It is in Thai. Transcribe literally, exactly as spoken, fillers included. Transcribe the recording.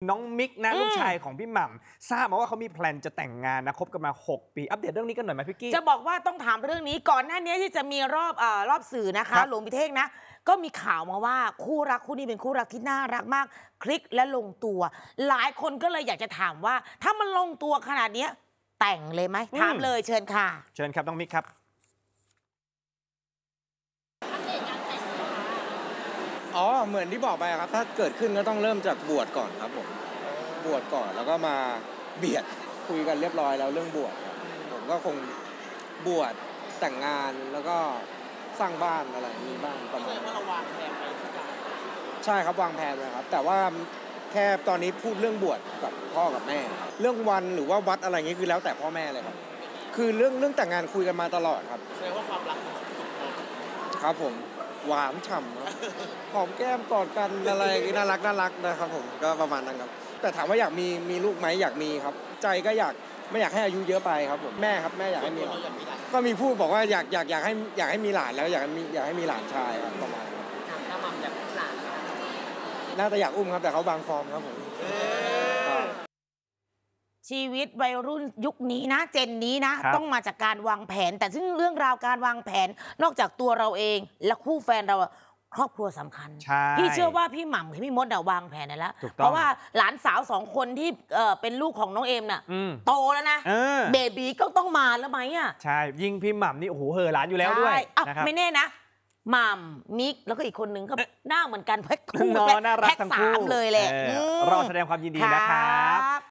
น้องมิกนะลูกชายของพี่หม่ำทราบมาว่าเขามีแพลนจะแต่งงานนะคบกันมาหกปีอัปเดตเรื่องนี้กันหน่อยไหมพี่กี้จะบอกว่าต้องถามเรื่องนี้ก่อนหน้านี้ที่จะมีรอบเอ่อรอบสื่อนะคะหลวงพิเทกนะก็มีข่าวมาว่าคู่รักคู่นี้เป็นคู่รักที่น่ารักมากคลิกและลงตัว หลายคนก็เลยอยากจะถามว่าถ้ามันลงตัวขนาดนี้แต่งเลยไหมถามเลยเชิญค่ะเชิญครับน้องมิกครับอ๋อเหมือนที่บอกไปครับถ้าเกิดขึ้นก็ต้องเริ่มจากบวชก่อนครับผมบวชก่อนแล้วก็มาเบียดคุยกันเรียบร้อยแล้วเรื่องบวชผมก็คงบวชแต่งงานแล้วก็สร้างบ้านอะไรมีบ้านประมาณนั้นวางแผนไว้ใช่ครับวางแผนไว้ครับแต่ว่าแค่ตอนนี้พูดเรื่องบวชกับพ่อกับแม่เรื่องวันหรือว่าวัดอะไรอย่างนี้คือแล้วแต่พ่อแม่เลยครับคือเรื่องเรื่องแต่งงานคุยกันมาตลอดครับแสดงว่าความรักครับผมหวานฉ่ำครับหอมแก้มกอดกันอะไรน่ารักน่ารักนะครับผมก็ประมาณนั้นครับแต่ถามว่าอยากมีมีลูกไหมอยากมีครับใจก็อยากไม่อยากให้อายุเยอะไปครับผมแม่ครับแม่อยากให้มีก็มีพูดบอกว่าอยากอยากอยากให้อยากให้มีหลานแล้วอยากให้มีอยากให้มีหลานชายครับประมาณนั้นน้าหม่ำอยากมีหลานน่าจะอยากอุ้มครับแต่เขาบางฟอร์มครับผมชีวิตวัยรุ่นยุคนี้นะเจนนี้นะต้องมาจากการวางแผนแต่ซึ่งเรื่องราวการวางแผนนอกจากตัวเราเองและคู่แฟนเราครอบครัวสำคัญพี่เชื่อว่าพี่หม่ำกับพี่มดวางแผนแล้วเพราะว่าหลานสาวสองคนที่เป็นลูกของน้องเอมน่ะโตแล้วนะเบบีก็ต้องมาแล้วไหมอ่ะใช่ยิ่งพี่หม่ำนี่โอ้โหเห่อหลานอยู่แล้วด้วยนะครับไม่แน่นะหม่ำมิกแล้วก็อีกคนนึงก็หน้าเหมือนกันแพ็คคู่น่ารักทั้งคู่เลยแหละรอแสดงความยินดีนะครับ